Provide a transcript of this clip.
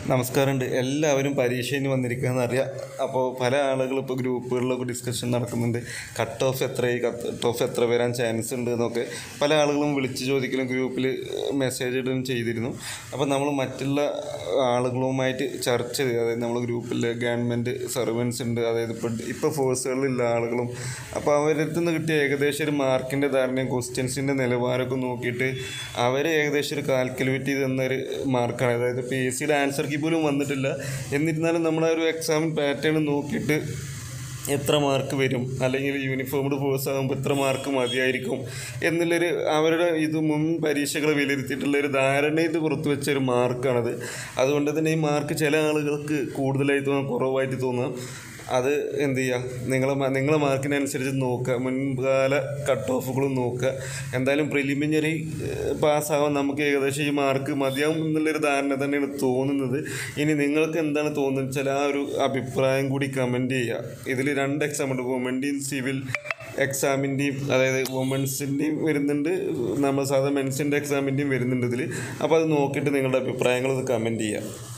നമസ്കാരമുണ്ട്. എല്ലാവരും പരീക്ഷയിൽ വന്നിരിക്കുകയെന്ന് അറിയാം. അപ്പോൾ പല ആളുകളും ഇപ്പോൾ ഗ്രൂപ്പുകളിലൊക്കെ ഡിസ്കഷൻ നടക്കുന്നുണ്ട്. കട്ട് ഓഫ് എത്ര വരാൻ ചാൻസ് ഉണ്ട് എന്നൊക്കെ പല ആളുകളും വിളിച്ച് ചോദിക്കലും ഗ്രൂപ്പിൽ മെസ്സേജ് ഇടുകയും ചെയ്തിരുന്നു. അപ്പോൾ നമ്മൾ മറ്റുള്ള ആളുകളുമായിട്ട് ചർച്ച ചെയ്ത്, അതായത് നമ്മൾ ഗ്രൂപ്പിൽ ഗവൺമെൻറ് സർവൻസ് ഉണ്ട്, അതായത് ഇപ്പോൾ ഫോഴ്സുകളിലുള്ള ആളുകളും, അപ്പോൾ അവരുടെ അടുത്ത് നിന്ന് കിട്ടിയ ഏകദേശം ഒരു മാർക്കിൻ്റെ ധാരണയും ക്വസ്റ്റ്യൻസിൻ്റെ നിലവാരമൊക്കെ നോക്കിയിട്ട് അവർ ഏകദേശം ഒരു കാൽക്കുലേറ്റ് ചെയ്ത് തന്നൊരു മാർക്കാണ്. അതായത് PSCയുടെ ആൻസർ കീ പോലും വന്നിട്ടില്ല. എന്നിരുന്നാലും നമ്മളെ ഒരു എക്സാമിൻ പാറ്റേൺ നോക്കിയിട്ട് എത്ര മാർക്ക് വരും, അല്ലെങ്കിൽ യൂണിഫോംഡ് ഫോഴ്സ് ആകുമ്പോൾ എത്ര മാർക്ക് മതിയായിരിക്കും എന്നുള്ളൊരു അവരുടെ മുൻ പരീക്ഷകൾ വിലയിരുത്തിയിട്ടുള്ളൊരു ധാരണയിൽ പുറത്തു വെച്ചൊരു മാർക്കാണത്. അതുകൊണ്ട് തന്നെ ഈ മാർക്ക് ചില ആളുകൾക്ക് കൂടുതലായി തോന്നാം, കുറവായിട്ട് തോന്നാം. അത് എന്ത് ചെയ്യുക, നിങ്ങളെ മാർക്കിനനുസരിച്ച് നോക്കുക, മുൻകാല കട്ട് ഓഫുകളും നോക്കുക. എന്തായാലും പ്രിലിമിനറി പാസ്സാവാൻ നമുക്ക് ഏകദേശം ഈ മാർക്ക് മതിയാവും എന്നുള്ളൊരു ധാരണ തന്നെയാണ് തോന്നുന്നത്. ഇനി നിങ്ങൾക്ക് എന്താണ് തോന്നുന്നത് വെച്ചാൽ ആ ഒരു അഭിപ്രായം കൂടി കമൻറ്റ് ചെയ്യുക. ഇതിൽ 2 എക്സാം ഉണ്ട്, വുമൻ്റെയും സിവിൽ എക്സാമിൻ്റെയും, അതായത് വുമൻസിൻ്റെയും വരുന്നുണ്ട്, നമ്മൾ സാധാരണ മെൻസിൻ്റെ എക്സാമിൻ്റെയും വരുന്നുണ്ട് ഇതിൽ. അപ്പോൾ അത് നോക്കിയിട്ട് നിങ്ങളുടെ അഭിപ്രായങ്ങൾ കമൻറ്റ് ചെയ്യുക.